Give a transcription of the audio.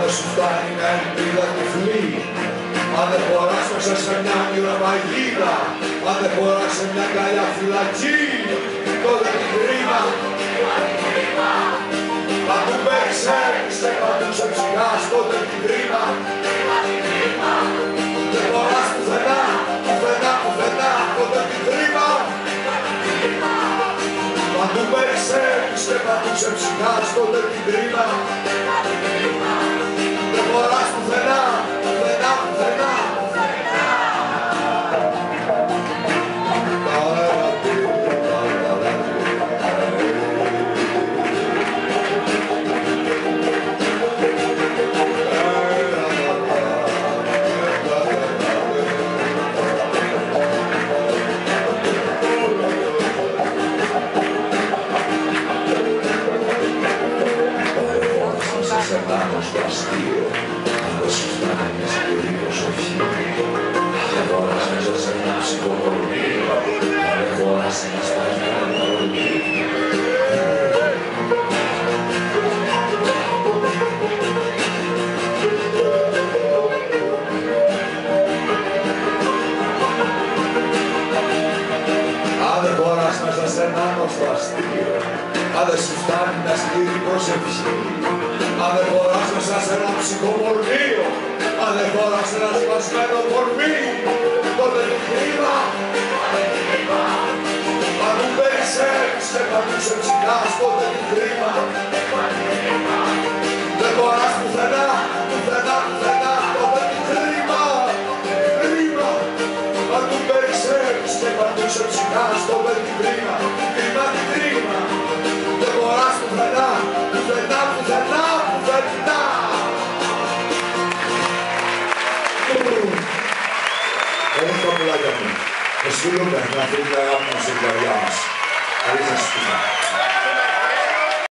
δεν σου φτάνει μια ελπίδα τυφλή, αν δεν χωράς μέσα σε μια ονειροπαγίδα, αν δεν χωράς σε μια καλιά φυλακή, τότε την κρίμα. Αν του περισσεύεις και παντού σε ψυχάς, τότε την κρίμα. Δεν χωράς πουθενά, πουθενά, πουθενά, τότε την κρίμα. Αν του περισσεύεις και παντού σε ψυχάς, τότε την κρίμα. Δεν χωράς πουθενά, πουθενά, πουθενά. Πάνω στο αστείο, αν δεν σου φτάνει μια σκληρή προσοχή, αν δεν χωράς μέσα σε ένα ψυχοκορμίο, αν δεν χωράς ένα σπασμένο κορμί. Αν δεν χωράς μέσα σε ένα άγνωστο αστείο, αν δεν σου φτάνει μια σκληρή προσευχή, αν δεν χωράς μέσα σε ένα ψυχομορφείο, αν δεν χωράς ένα σπασμένο κορμί, τότε την κρίμα. Αν μου περισσεύεις και παντού σε ψυχάς, τότε την κρίμα. Δεν χωράς πουθενά, πουθενά, πουθενά, τότε την κρίμα. Κρίμα. Αν μου περισσεύεις και παντού σε ψυχάς, τότε την κρίμα. Κρίμα, την κρίμα. Δεν χωράς πουθενά, πουθενά, πουθενά, πουθενά. Όμως τα πουλάκια μου, ευχαριστούμε να φύγει την αγάπη μας στην καρδιά μας. Καλή σας